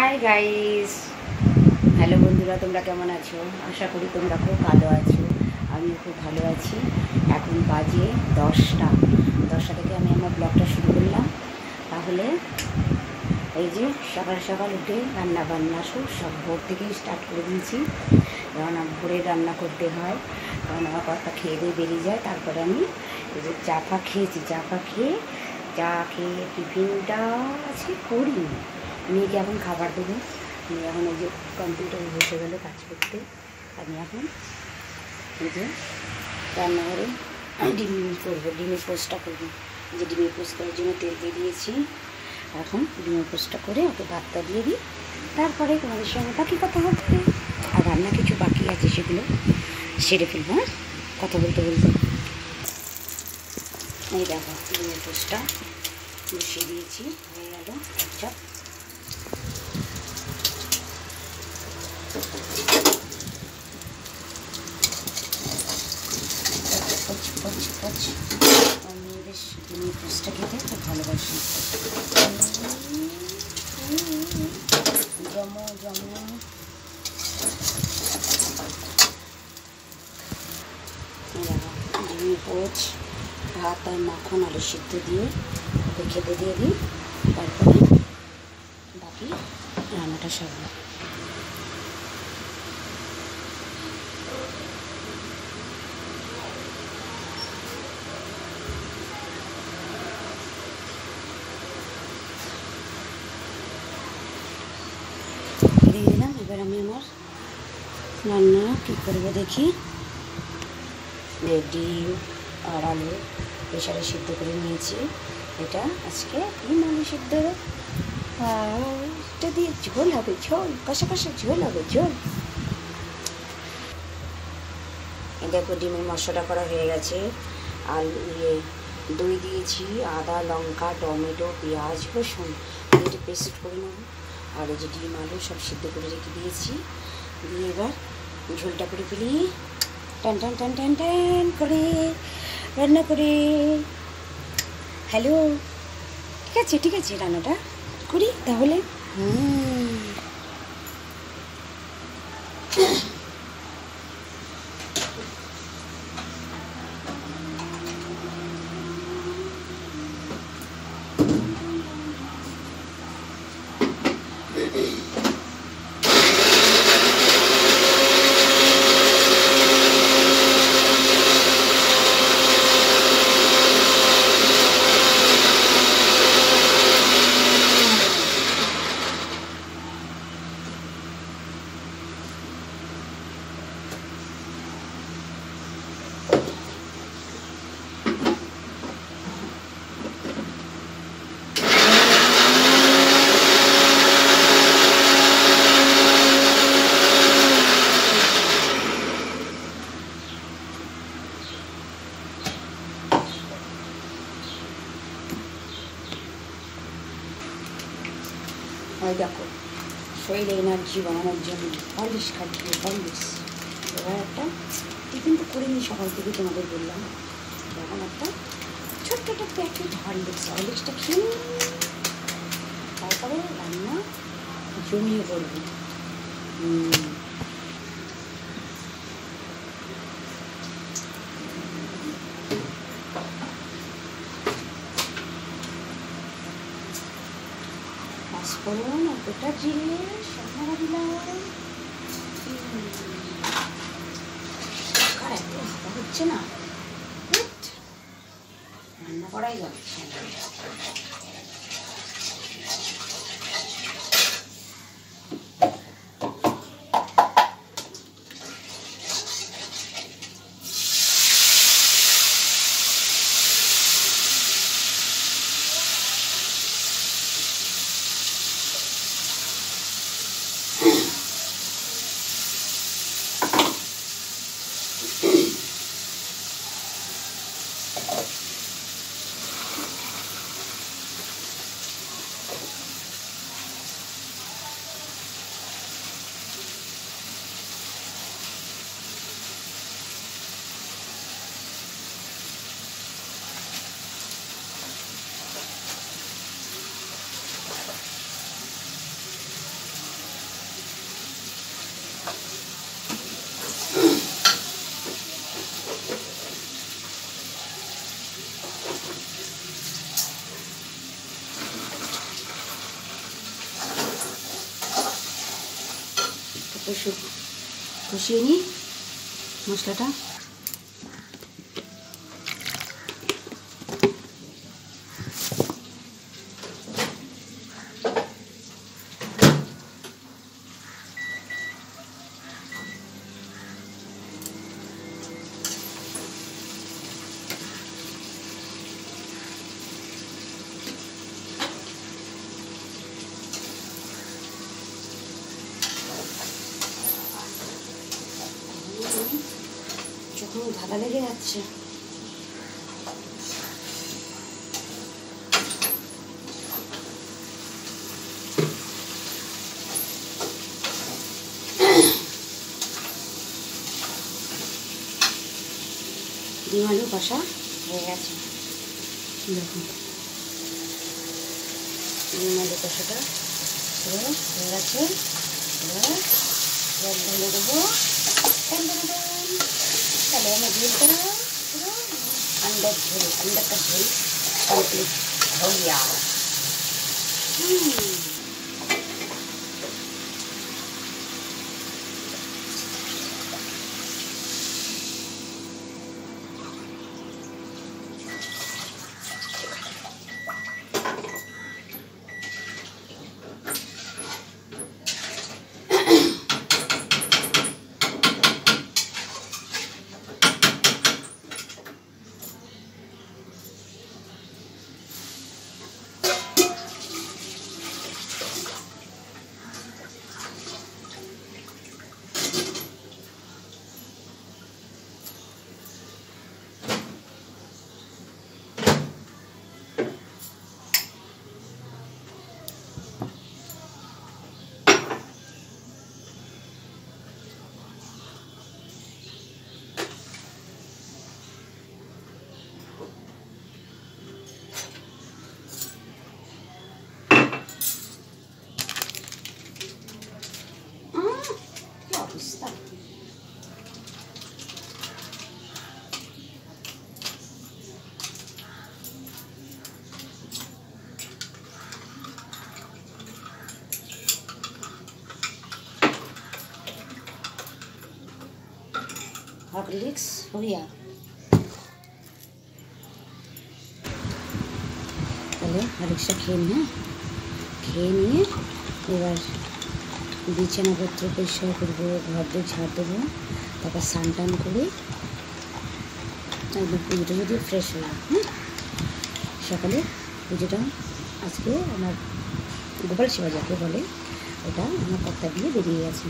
Hi guys, hello বন্ধুরা, তোমরা কেমন আছো? আশা করি তোমরা খুব ভালো আছো। আমিও খুব ভালো আছি। এখন বাজে 10টা থেকে আমি আমার ব্লগটা শুরু করলাম। তাহলে এই যে সকাল সকাল উঠে রান্না বান্না সব ভোর থেকেই স্টার্ট করে দিয়েছি। কারণ ভোরে রান্না করতে হয়, কারণ আমার কথা খেয়ে দিয়ে বেরিয়ে যায়। তারপরে আমি এই যে চা খেয়েছি, চা খেয়ে টিফিনটা আছে করিনি। মেয়েকে এখন খাবার দেবো। মেয়ে এখন ওই যে কম্পিউটারে বসে গেলো কাজ করতে। আমি এখন এই যে রান্নাঘরে ডিম করবো, ডিমের পোস্টটা করবো। যে ডিমের পোস্ট করার জন্য তেল দিয়ে দিয়েছি। এখন ডিমের পোস্টটা করে ওকে ভাতটা দিয়ে দিই, তারপরে তোমাদের সঙ্গে বাকি কথা হবে। আর রান্না কিছু বাকি আছে, সেগুলো সেরে ফেলবো। কথা বলতে বলতে এই দেখো ডিমের পোস্টটা বসিয়ে দিয়েছি, হয়ে গেল। আচ্ছা আমি বেশ ডিমের পোস্টটা খেতে খুব ভালোবাসি। জমো ডিমের পোচ ভাত আর মাখন আলু সিদ্ধ দিয়ে ওকে খেতে দিয়ে দিই, তারপরে বাকি রান্নাটা সারবো। দিয়ে দিলাম। এবার আমি আমার রান্না কী করবো দেখি। ডিম আর আলু প্রেশারে সিদ্ধ করে নিয়েছি। এটা আজকে ডিম আলু সিদ্ধ, এটা দিয়ে ঝোল হবে, ঝোল কষা ঝোল হবে, ঝোল। দেখো ডিমের মশলা করা হয়ে গেছে। আলু দই দিয়েছি, আদা লঙ্কা টমেটো পেঁয়াজ রসুন এটা পেস্ট করে নেব। আর এই যে ডিম আলু সব সিদ্ধ করে রেখে দিয়েছি। দিয়ে এবার ঝোলটা করে ফেলি, টান টান টান টান টান করে রান্না করে। হ্যালো, ঠিক আছে রান্নাটা করি তাহলে। ওই দেখো শরীরে এনার্জি বানানোর জন্য হরলিক্স খাচ্ছি, হরলিক্স। এবার একটা টিফিন তো করিনি সকাল থেকে, তোমাদের বললাম। এখন একটা ছোট্ট একটা প্যাকেট হরলিক্সটা খেয়ে তারপরে রান্না জমিয়ে করবো। পাঁচফোড়ন আর গোটা জিরে সব দিলাম। এত হাওয়া হচ্ছে না, রান্না করাই যাচ্ছে না। কষিয়ে নিই মশলাটা। যখন ধাঁধা লেগে যাচ্ছে ডিম আলু কষা হয়ে গেছে। দেখুন ডিম আলু কষাটা হয়ে গেছে। এবার জল ঢেলে দেবো। তাহলে আমার ঝোলটা পুরো अंडा का झोल कंप्लीट हो गया। हॉर्लिक्स हो गया। তাহলে হরলিক্সটা খেয়ে নিয়ে এবার বিছানাপত্র পরিষ্কার করবো, ঘর দিয়ে ঝাড় দেবো, তারপর স্নান টান করে একদম পুজোটা যদি ফ্রেশ হয়ে যায়। সকালে পুজোটা আজকে আমার গোপাল সেবা যাকে বলে ওটা আমার কর্তা দিয়ে বেরিয়ে গেছে,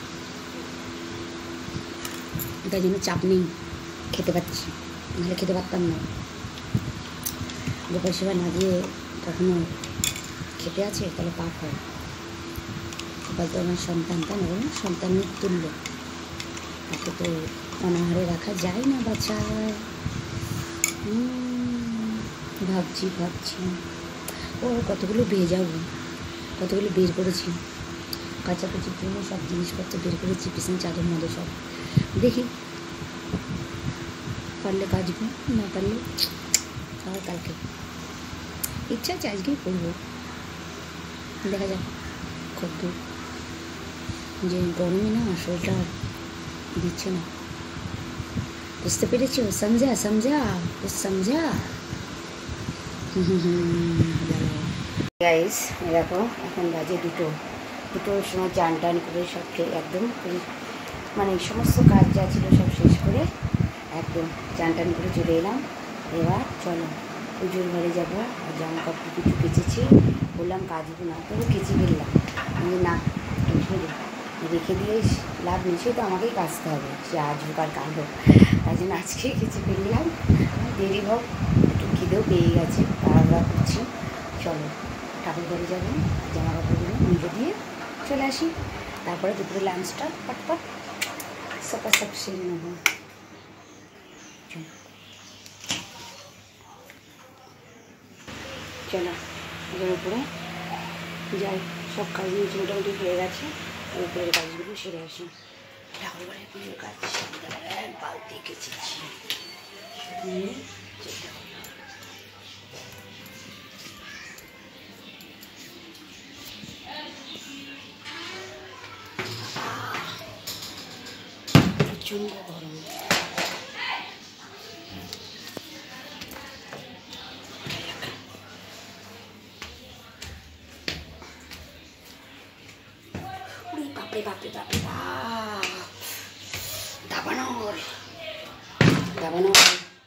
তাই জন্য চাপ নেই, খেতে পাচ্ছি, নাহলে খেতে পারতাম না। গোপাল সেবা না দিয়ে কখনো খেতে আছে তাহলে পাপ হয়। গোপাল তো আমার সন্তান, তাই না বলুন, সন্তানের তুল্য, তাকে তো অনাহারে রাখা যায় না বাচ্চা। ভাবছি ও কতগুলো কতগুলো বের করেছি, কাচাকুচির জন্য সব জিনিসপত্র বের করেছি, পিছনে চাদর মধ্যে সব। দেখি পারলে কাচবো, না পারলে আর কালকে। ইচ্ছা আছে আজকেই করবো, দেখা যাক খুব দূর। যে গরমে না শরীরটা দিচ্ছে না, বুঝতে পেরেছি। সমঝা গাইস। দেখো এখন বাজে দুটোর সময় চান টান করে সব একদম মানে সমস্ত কাজ যা ছিল সব শেষ করে একদম চান টান করে চলে এলাম। এবার চলো পুজোর ঘরে যাবো। আর জামা কাপড় কিছু কেচেছি, বললাম কাচবো না, তবু কেচে ফেললাম। আমি না রেখে দিয়ে লাভ নেই, সে তো আমাকেই কাচতে হবে, সে আজ হোক আর কাল হোক, তাই জন্য আজকেই কেচে ফেললাম। দেরি হোক, একটু খিদেও পেয়ে গেছে, তাড়াহুড়া করছি। চলো ঠাকুর ঘরে যাবো, জামা কাপড়গুলো নিজে দিয়ে চলে আসি, তারপরে দুপুরে লাঞ্চটা পটপট সব সেরে নেবো। চলো এবার উপরে যাই, সব কাজ মোটামুটি হয়ে গেছে, উপরের কাজগুলো সেরে আসি। ঠাকুর ঘরে পুজোর কাজ বালতি কেচেছি নিয়ে যেতে হবে। প্রচণ্ড গরম। বাপরে বাপরে বাপরে বাপ, দাবানল দাবানল।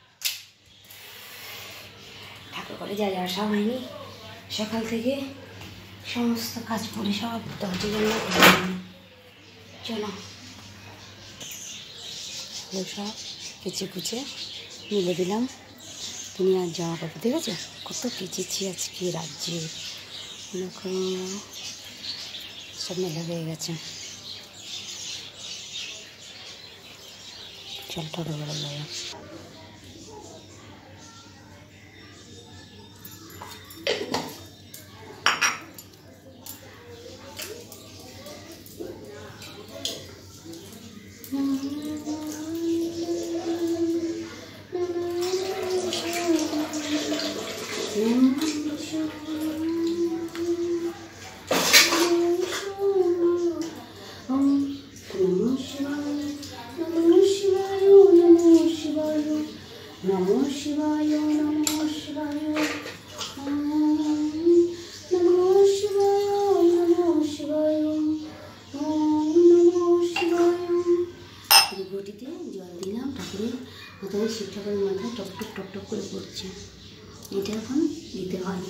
ঠাকুর ঘরে যা আসা হয়নি সকাল থেকে, সমস্ত কাজ করে সব দরজা জানলা খুলে হয়নি। চলো সব কেচে কুচে মিলে দিলাম। তুমি আর জামা কাপড় ঠিক আছে, কত কেচেছি আজকে রাজ্যে, সব মেলা হয়ে গেছে। চল ঠাকুর ঘরে যাবে। শিব ঠাকুরের মাথায় টকটক টকটক করে পড়ছে, এটা এখন দিতে হয়।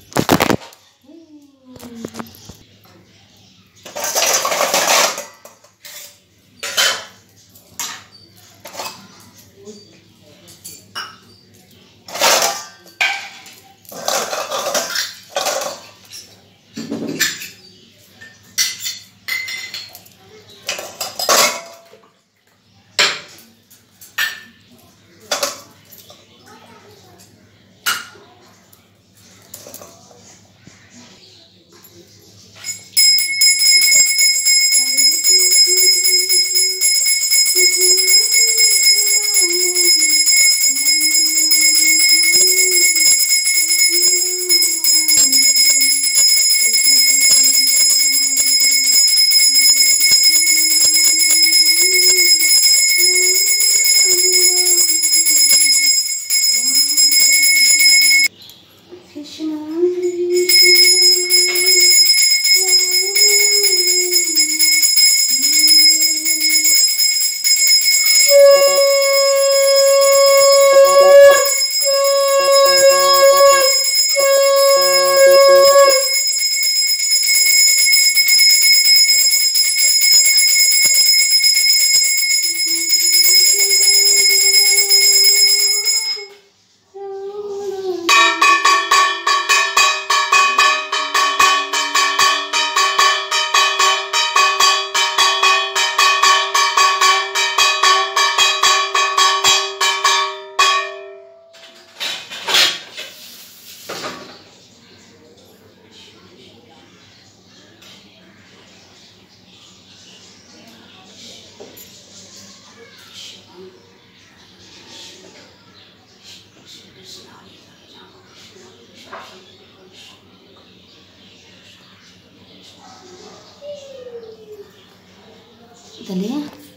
তাহলে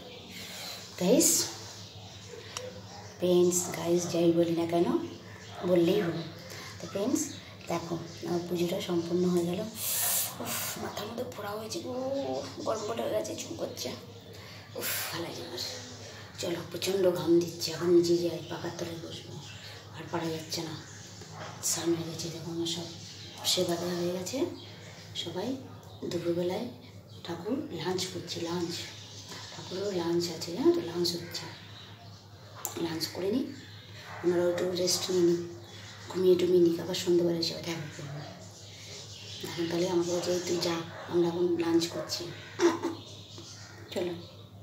গাইস যাই বলি না কেন বললেই হলো। তো ফ্রেন্ডস দেখো আমার পুজোটা সম্পূর্ণ হয়ে গেল। মাথার মধ্যে পোড়া হয়েছে, গরম হয়ে গেছে, চুপ করছে, ভালো লাগে আমার। চলো প্রচণ্ড ঘাম দিচ্ছে, এখন নিচে যাই পাকার তলায় বসবো, আর পারা যাচ্ছে না। স্নান হয়ে গেছে, দেখো আমার সব সেবা দেওয়া হয়ে গেছে। সবাই দুপুরবেলায় ঠাকুর লাঞ্চ করছে, ঠাকুরেরও লাঞ্চ আছে, হ্যাঁ তো লাঞ্চ হচ্ছে, লাঞ্চ করে নিই, ওনারাও একটু রেস্ট নিয়ে নিই, ঘুমিয়ে টুমিয়ে নিই, আবার সন্ধ্যেবেলা হিসেবে দেখা করবো। এখন তাহলে আমাকে বলছে তুই যা, আমরা এখন লাঞ্চ করছি। চলো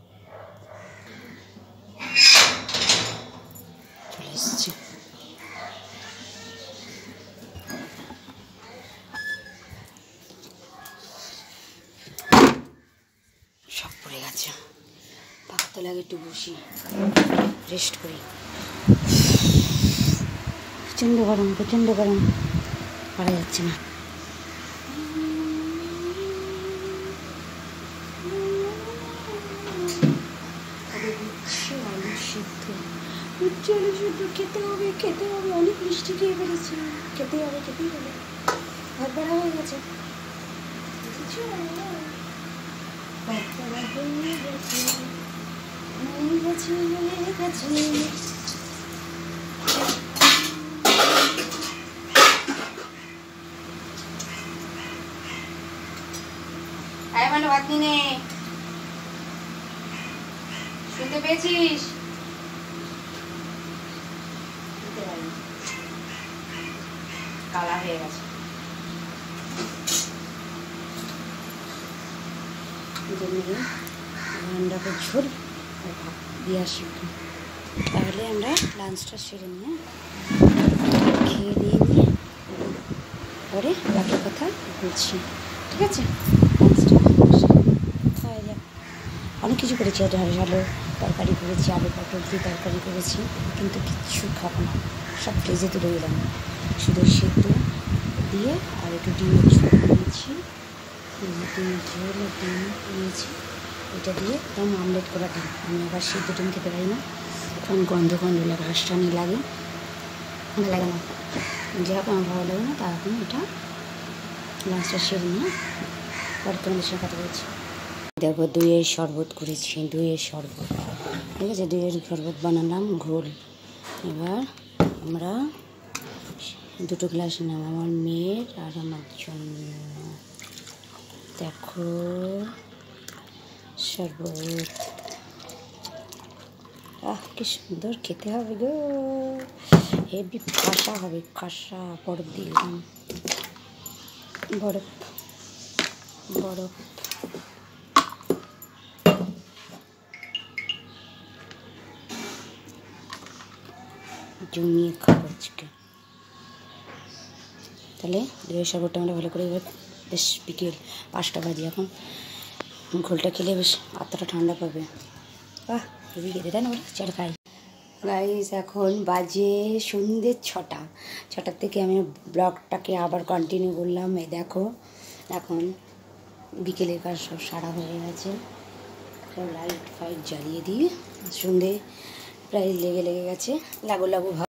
চলে এসছি। সব পড়ে গেছে, পাকতে লাগে, একটু বসি রেস্ট করি। প্রচণ্ড গরম, পারা যাচ্ছে না। চলো শুধু খেতে হবে, খেতে হবে। অনেক মিষ্টি খেয়ে ফেলেছি, খেতেই হবে, খেতেই হবে। ভাত বাড়া হয়ে গেছে। মানে ভাত নিয়ে শুনতে পেয়েছিস? কালা হয়ে গেছে। রান্নাটা ঝোল আর ভাত দিয়ে আসি, তাহলে আমরা লাঞ্চটা সেরে নিয়ে খেয়ে দিয়ে নিয়ে পরে বাকি কথা বলছি, ঠিক আছে? অনেক কিছু করেছি, ঝালো তরকারি করেছি, আলু পটল দিয়ে তরকারি করেছি, কিন্তু কিচ্ছু খাবো না, সব ফ্রিজে তুলে দিলাম। শুধু সেদ্ধ দিয়ে আর একটু ডিমের ঝোল নিয়েছি, ডিমের ঝোল আর ডিম নিয়েছি, এটা দিয়ে একদম আমলেট করা ডিম। আমি আবার সেদ্ধ ডিম খেতে পারি না, কারণ গন্ধ গন্ধ লাগে, হাঁসটানি লাগে, ভালো লাগে না, যেরকম আমার ভালো লাগে না। তার এখন এটা লাঞ্চটা সেরে নিয়ে পরে তোমাদের সঙ্গে কথা বলছি। দেখো দইয়ের শরবত করেছি, দইয়ের শরবত, ঠিক আছে? দইয়ের শরবত বানালাম ঘোল। এবার আমরা 2 গ্লাস নিলাম আমার মেয়ের আর আমার জন্য। দেখো শরবত, কি সুন্দর খেতে হবে গো, হেভি খাসা হবে, খাসা। বরফ দিলাম, বরফ বরফ জমিয়ে খাবো আজকে। তাহলে দইয়ের শরবতটা আমরা ভালো করে এবার বেশ বিকেল 5টা বাজে এখন, ঘোলটা খেলে বেশ আত্মাটা ঠান্ডা পাবে। হেভি খেতে, তাই না? চল খাই। গাইস এখন বাজে সন্ধ্যে 6টার থেকে আমি ব্লগটাকে আবার কন্টিনিউ করলাম। এই দেখো এখন বিকেলের কাজ সব সারা হয়ে গেছে, সব লাইট ফাইট জ্বালিয়ে দিয়ে সন্ধ্যে প্রায় লেগে গেছে, লাগু ভাব।